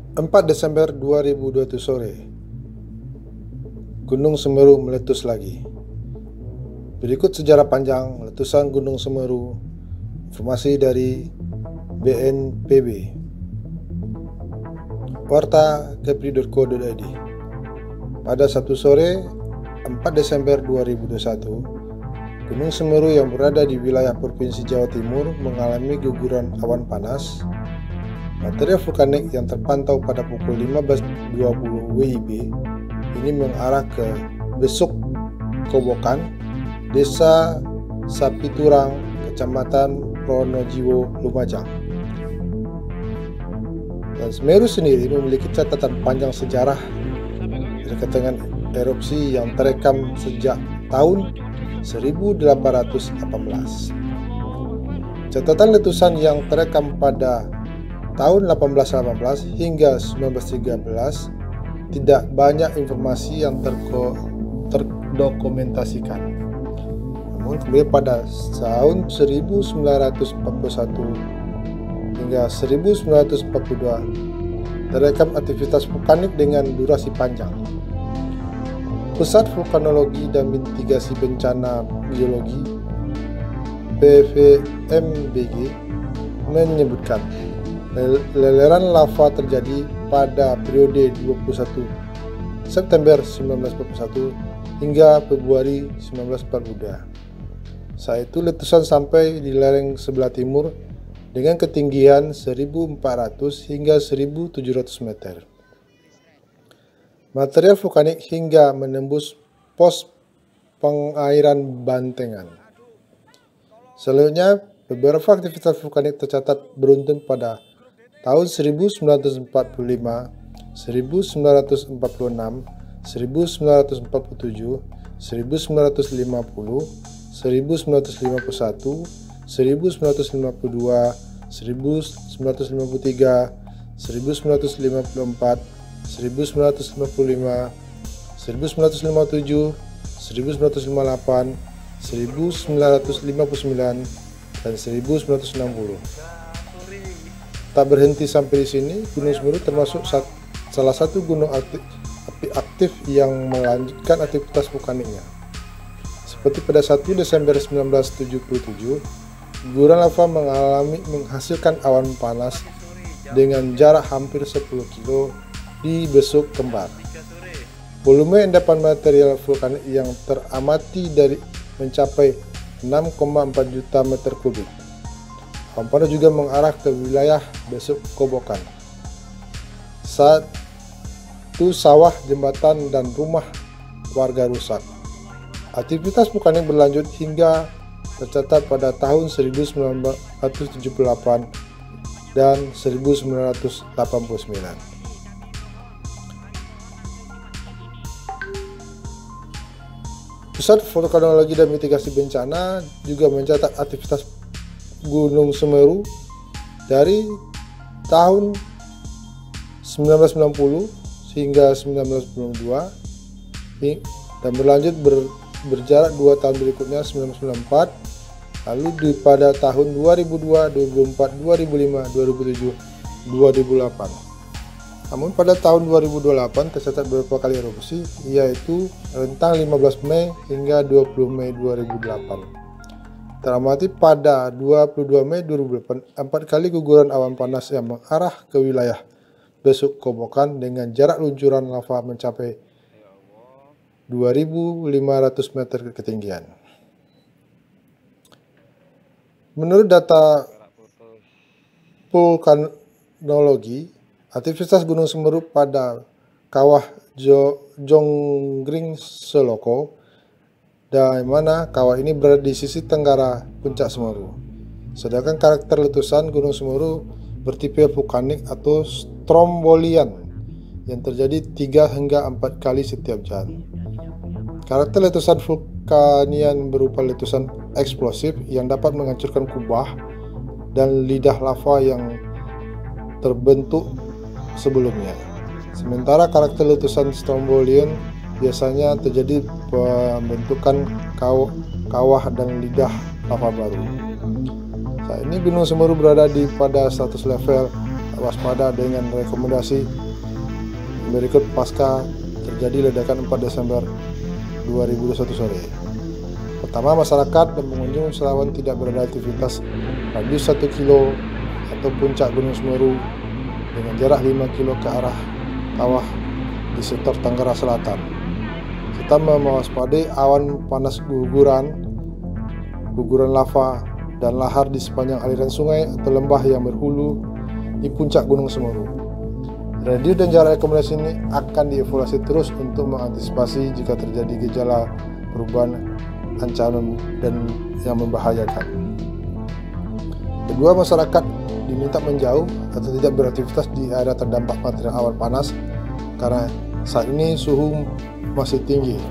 4 Desember 2021 sore, Gunung Semeru meletus lagi. Berikut sejarah panjang letusan Gunung Semeru. Informasi dari BNPB. Warta kepri.co.id. Pada Sabtu sore 4 Desember 2021, Gunung Semeru yang berada di wilayah Provinsi Jawa Timur mengalami guguran awan panas. Material vulkanik yang terpantau pada pukul 15.20 WIB ini mengarah ke Besuk Kobokan, Desa Sapiturang, Kecamatan Pronojiwo, Lumajang. Dan Semeru sendiri memiliki catatan panjang sejarah terkait dengan erupsi yang terekam sejak tahun 1818. Catatan letusan yang terekam pada tahun 1818 hingga 1913 tidak banyak informasi yang terdokumentasikan. Namun kemudian pada tahun 1941 hingga 1942 terekam aktivitas vulkanik dengan durasi panjang. Pusat Vulkanologi dan Mitigasi Bencana Geologi (PVMBG) menyebutkan leleran lava terjadi pada periode 21 September 1941 hingga Februari 1942. Saat itu letusan sampai di lereng sebelah timur dengan ketinggian 1.400 hingga 1.700 meter. Material vulkanik hingga menembus pos pengairan Bantengan. Selanjutnya, beberapa aktivitas vulkanik tercatat beruntun pada tahun 1945, 1946, 1947, 1950, 1951, 1952, 1953, 1953, 1954, 1955, 1957, 1958, 1959, dan 1960. Tak berhenti sampai di sini, Gunung Semeru termasuk salah satu gunung api aktif yang melanjutkan aktivitas vulkaniknya. Seperti pada 1 Desember 1977, guguran lava menghasilkan awan panas dengan jarak hampir 10 km di Besuk Kembar. Volume endapan material vulkanik yang teramati dari mencapai 6,4 juta meter kubik. Awan panas juga mengarah ke wilayah Besuk Kobokan. Satu sawah, jembatan, dan rumah warga rusak. Aktivitas vulkanik berlanjut hingga tercatat pada tahun 1978 dan 1989. Pusat Vulkanologi dan Mitigasi Bencana juga mencatat aktivitas Gunung Semeru dari tahun 1990 hingga 1992 dan berlanjut berjarak 2 tahun berikutnya 1994, lalu pada tahun 2002, 2004, 2005, 2007, 2008. Namun pada tahun 2028 tercatat beberapa kali erupsi, yaitu rentang 15 Mei hingga 20 Mei 2008. Teramati pada 22 Mei 2008, 4 kali guguran awan panas yang mengarah ke wilayah Besuk Kobokan dengan jarak luncuran lava mencapai 2.500 meter ketinggian. Menurut data vulkanologi, aktivitas Gunung Semeru pada Kawah Jonggring Seloko, dan mana kawah ini berada di sisi tenggara puncak Semeru. Sedangkan karakter letusan Gunung Semeru bertipe vulkanik atau strombolian yang terjadi 3 hingga 4 kali setiap jam. Karakter letusan vulkanian berupa letusan eksplosif yang dapat menghancurkan kubah dan lidah lava yang terbentuk sebelumnya. Sementara karakter letusan strombolian biasanya terjadi pembentukan kawah dan lidah lava baru. Saat ini Gunung Semeru berada pada status level waspada dengan rekomendasi berikut pasca terjadi ledakan 4 Desember 2021 sore. Pertama, masyarakat dan pengunjung usahawan tidak beraktivitas radius 1 kilo atau puncak Gunung Semeru dengan jarak 5 kilo ke arah kawah di sektor Tenggara Selatan, serta mewaspadai awan panas guguran lava dan lahar di sepanjang aliran sungai atau lembah yang berhulu di puncak Gunung Semeru. Radius dan jarak rekomendasi ini akan dievaluasi terus untuk mengantisipasi jika terjadi gejala perubahan ancaman dan yang membahayakan. Kedua, masyarakat diminta menjauh atau tidak beraktivitas di area terdampak material awan panas karena saat ini suhu masih tinggi.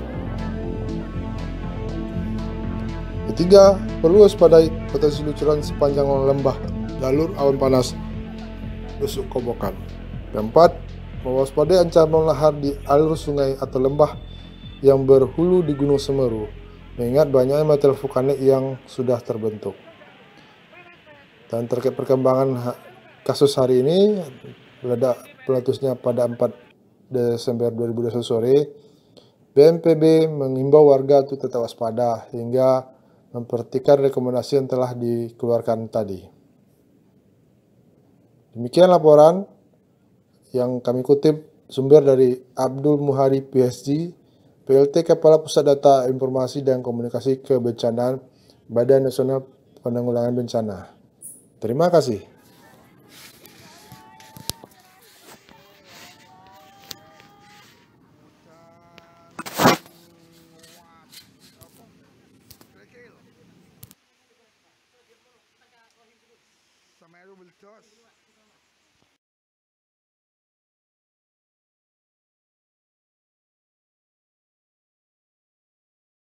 Ketiga, perlu waspadai potensi luncuran sepanjang lembah jalur awan panas besuk kobokan. Keempat, mewaspadai ancaman lahar di alur sungai atau lembah yang berhulu di Gunung Semeru, mengingat banyaknya material vulkanik yang sudah terbentuk. Dan terkait perkembangan kasus hari ini, meletusnya pada 4 Desember 2021 sore, BNPB mengimbau warga untuk tetap waspada hingga memperhatikan rekomendasi yang telah dikeluarkan tadi. Demikian laporan yang kami kutip sumber dari Abdul Muhari PhD, PLT Kepala Pusat Data Informasi dan Komunikasi Kebencanaan Badan Nasional Penanggulangan Bencana. Terima kasih. Semeru meletus.